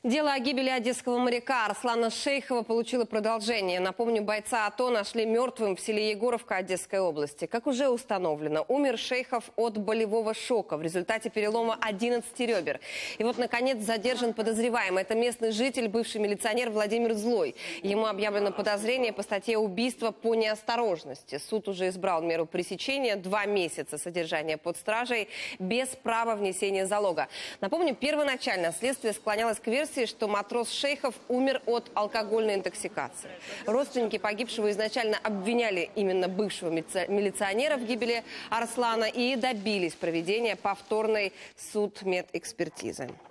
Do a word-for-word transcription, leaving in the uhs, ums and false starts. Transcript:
Дело о гибели одесского моряка Арслана Шейхова получило продолжение. Напомню, бойца АТО нашли мертвым в селе Егоровка Одесской области. Как уже установлено, умер Шейхов от болевого шока в результате перелома одиннадцати ребер. И вот, наконец, задержан подозреваемый. Это местный житель, бывший милиционер Владимир Злой. Ему объявлено подозрение по статье «Убийство по неосторожности». Суд уже избрал меру пресечения – два месяца содержания под стражей без права внесения залога. Напомню, первоначально следствие склонялось к версии, что матрос Шейхов умер от алкогольной интоксикации. Родственники погибшего изначально обвиняли именно бывшего милиционера в гибели Арслана и добились проведения повторной судмедэкспертизы.